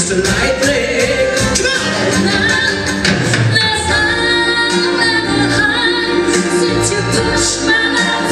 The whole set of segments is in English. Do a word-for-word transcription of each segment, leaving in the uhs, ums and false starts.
so lightly. Since you pushed my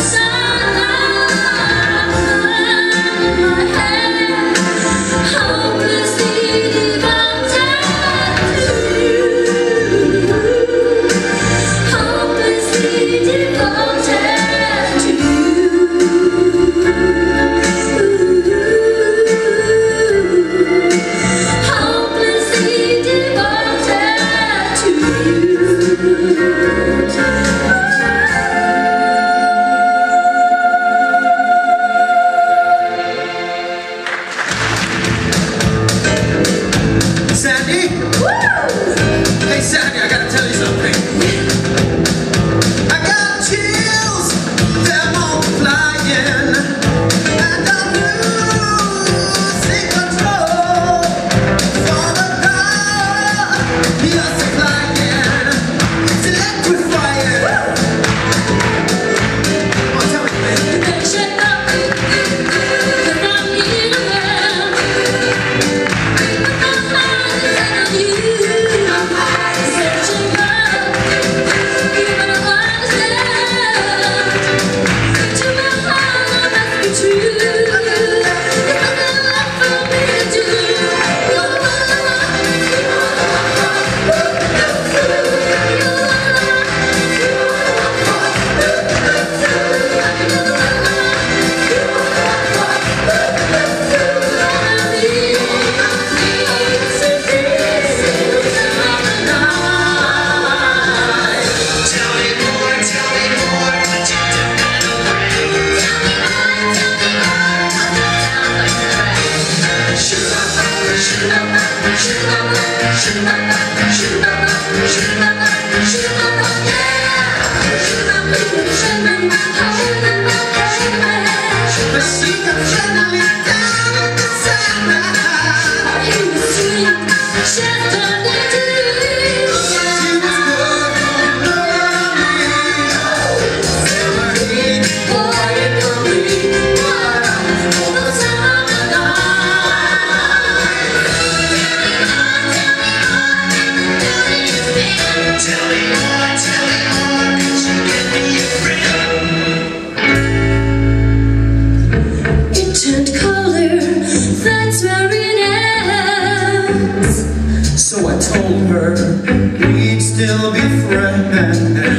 Sandy? Woo! Hey Sandy, I gotta tell you something. I got chills, they're multiplying, and I'm losing control for the power you're supplying. It's electrifying. Oh, tell me, baby. The sea comes gently down at the sunrise. He was sweet, just under the leaves. She was good, lovely. Summer heat, boy, it could be what I for the summer night. Tell me more, tell me more, could you give me a friend? Turned color, that's where it ends. So I told her we'd still be friends.